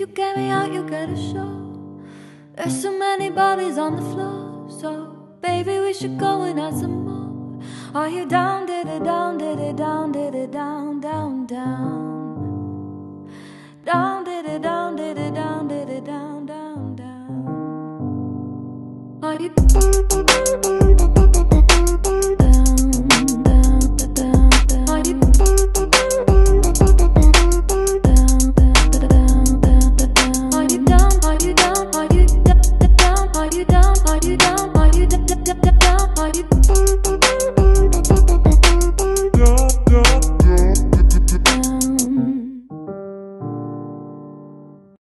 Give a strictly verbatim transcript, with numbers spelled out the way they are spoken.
you get me out, you get a show. There's so many bodies on the floor, so baby, we should go and add some more. Are you down, did it down, did it down, did it down, down, down, down?